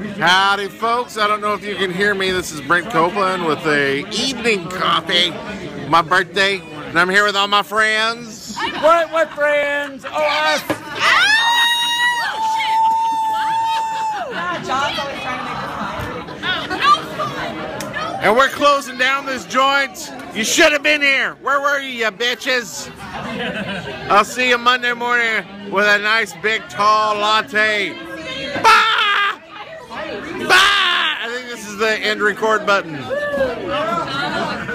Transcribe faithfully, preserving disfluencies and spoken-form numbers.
Howdy, folks. I don't know if you can hear me. This is Brent Copeland with a evening coffee. My birthday, and I'm here with all my friends. What? What friends? Oh, us. John's always trying to make us fun. And we're closing down this joint. You should have been here. Where were you, you bitches? I'll see you Monday morning with a nice big tall latte. Bye! Bye! I think this is the end record button.